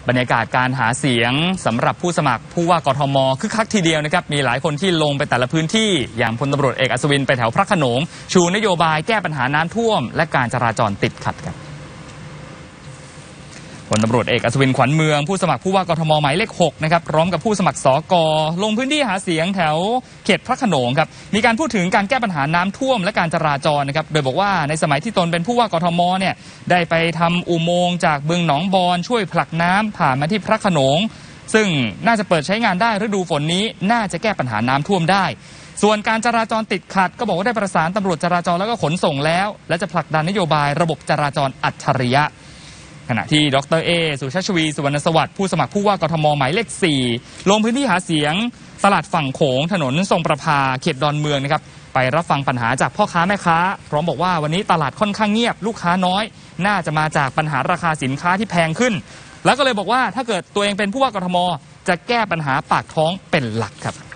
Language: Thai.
บรรยากาศการหาเสียงสำหรับผู้สมัครผู้ว่ากทมคึกคักทีเดียวนะครับมีหลายคนที่ลงไปแต่ละพื้นที่อย่างพลตำรวจเอกอัศวินไปแถวพระโขนงชูนโยบายแก้ปัญหาน้ำท่วมและการจราจรติดขัดครับพลตำรวจเอกอัศวินขวัญเมืองผู้สมัครผู้ว่ากทมหมายเลข6นะครับพร้อมกับผู้สมัครสกลงพื้นที่หาเสียงแถวเขตพระโขนงครับมีการพูดถึงการแก้ปัญหาน้ำท่วมและการจราจรนะครับโดยบอกว่าในสมัยที่ตนเป็นผู้ว่ากทมเนี่ยได้ไปทำอุโมงค์จากบึงหนองบอนช่วยผลักน้ำผ่านมาที่พระโขนงซึ่งน่าจะเปิดใช้งานได้ฤดูฝนนี้น่าจะแก้ปัญหาน้ำท่วมได้ส่วนการจราจรติดขัดก็บอกว่าได้ประสานตำรวจจราจรแล้วก็ขนส่งแล้วและจะผลักดันนโยบายระบบจราจรอัจฉริยะขณะที่ดร.เอสุชาติชวีสุวรรณสวัสดิ์ผู้สมัครผู้ว่ากทมหมายเลข4ลงพื้นที่หาเสียงตลาดฝั่งโขงถนนทรงประภาเขตดอนเมืองนะครับไปรับฟังปัญหาจากพ่อค้าแม่ค้าพร้อมบอกว่าวันนี้ตลาดค่อนข้างเงียบลูกค้าน้อยน่าจะมาจากปัญหาราคาสินค้าที่แพงขึ้นแล้วก็เลยบอกว่าถ้าเกิดตัวเองเป็นผู้ว่ากทมจะแก้ปัญหาปากท้องเป็นหลักครับ